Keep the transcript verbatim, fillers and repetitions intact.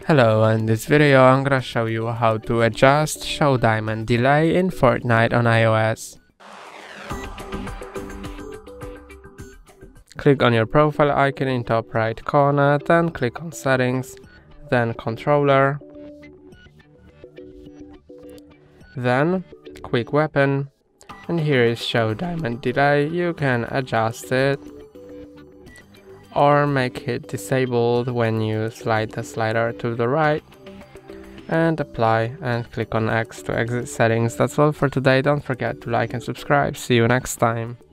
Hello, in this video I'm gonna show you how to adjust show diamond delay in Fortnite on iOS. Click on your profile icon in top right corner, then click on settings, then controller, then quick weapon, and here is show diamond delay. You can adjust it or make it disabled when you slide the slider to the right, and apply and click on X to exit settings. That's all for today. Don't forget to like and subscribe. See you next time.